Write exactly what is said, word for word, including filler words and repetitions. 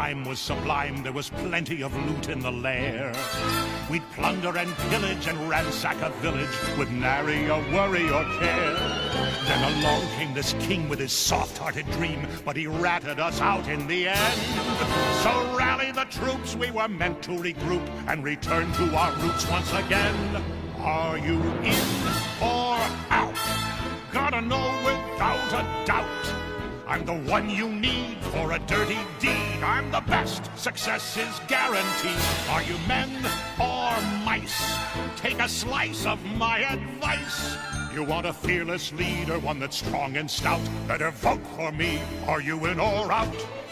time was sublime, there was plenty of loot in the lair. We'd plunder and pillage and ransack a village with nary a worry or care. Then along came this king with his soft-hearted dream, but he ratted us out in the end. So rally the troops, we were meant to regroup and return to our roots once again. Are you in or out? Gotta know without a doubt. I'm the one you need for a dirty deed. I'm the best, success is guaranteed. Are you men or mice? Take a slice of my advice. You want a fearless leader, one that's strong and stout? Better vote for me. Are you in or out?